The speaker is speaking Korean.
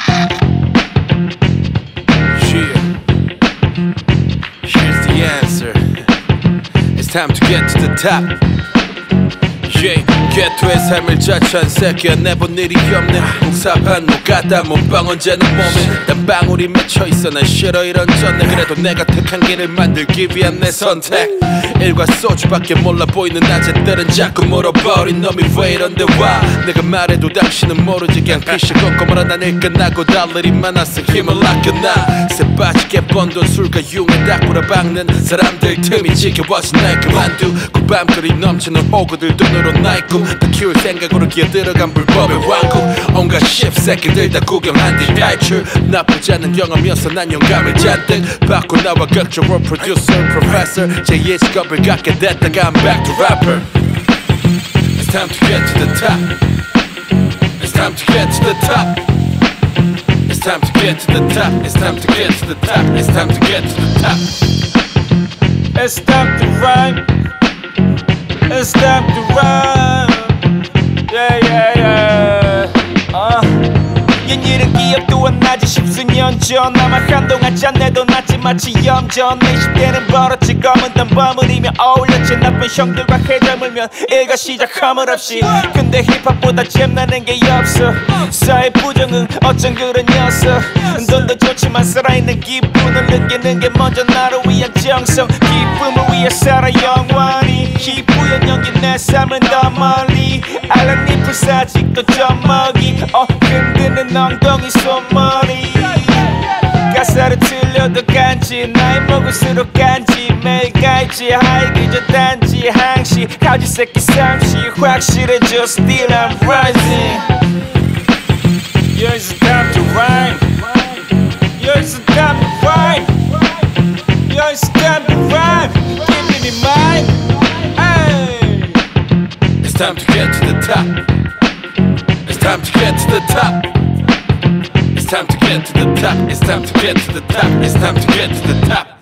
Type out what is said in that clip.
Here's the answer. It's time to get to the top. Yeah, 궤도의 삶을 자처한 새끼야 내본 일이 없네. 공사판 못 갔다 몸빵 언제나 몸에 단 방울이 맺혀있어. 난 싫어 이런 전내. 그래도 내가 택한 길을 만들기 위한 내 선택. 일과 소주밖에 몰라 보이는 낮에들은 자꾸 물어버린 놈이 왜 이런데 와. 내가 말해도 당신은 모르지. 그냥 피시 꼼꼼하라. 난 일 끝나고 달 일이 많아서 힘을 아껴나. 새 빠지게 번 돈 술과 융에 닭구라 박는 사람들 틈이 지겨워서 날 그만두. 그 밤거리 넘치는 호구들 돈으로 나의 꿈 다 키울 생각으로 기어들어간 불법의 왕국. 온갖 씹새끼들 다 구경한 뒤 탈출. 나쁘지 않은 경험이어서 난 영감을 잔뜩 받고 나와 각종으로 프로듀서 프로페서 제2의 직업을 갖게 됐다가 I'm back to rapper. It's time to get to the top. It's time to get to the top. It's time to get to the top. It's time to get to the top. It's time to get to the top. It's time to rhyme. It's time to rhyme. Yeah, yeah, yeah. 옛일은 기억도 안 나지 십수년 전. 아마 한동안 짠내도 났지 마치 염전. 내 10대는 버릇지 검은 돈 버무리며 어울렸지. 나쁜 형들과 해잘 물면 일과 시작 허물 없이. 근데 힙합보다 잼나는 게 없어. 사회 부정은 어쩜 그런 녀석. 돈도 좋지만 살아있는 기분을 느끼는 게 먼저 나를 위한 정성. 기쁨을 위해 살아 영원히. 희뿌연 연기 내 삶은 더 멀리. 알랑잎 불사직도 좀 먹이. 흔드는 엉덩이 손머리. 가사를 틀려도 간지. 나이 먹을수록 간지. 매일 갈지 하이기 저 단지 항시. 가지 새끼 삼시 확실해져 still I'm rising. Yeah, it's time to rhyme. Yeah, it's time to rhyme. Yeah, it's time to rhyme. Give me mine. Hey. It's time to get to the top. It's time to get to the top. It's time to get to the top. It's time to get to the top. It's time to get to the top.